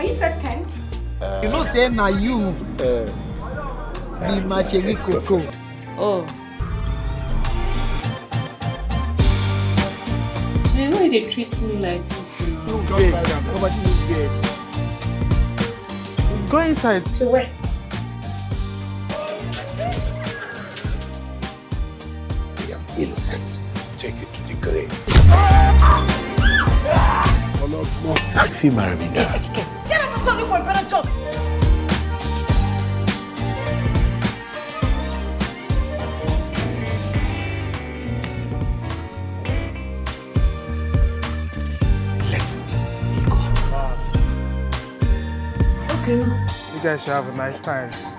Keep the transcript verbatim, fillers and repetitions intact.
Are you set, Ken? Uh, you know, say now you uh, be my Cheri Coco. Oh. You know they treat me like this now. You go inside. Nobody is there. Go inside. To where? I am innocent. Take it to the grave. If you marry me now. Get up, I'm looking for a better job. You guys should have a nice time.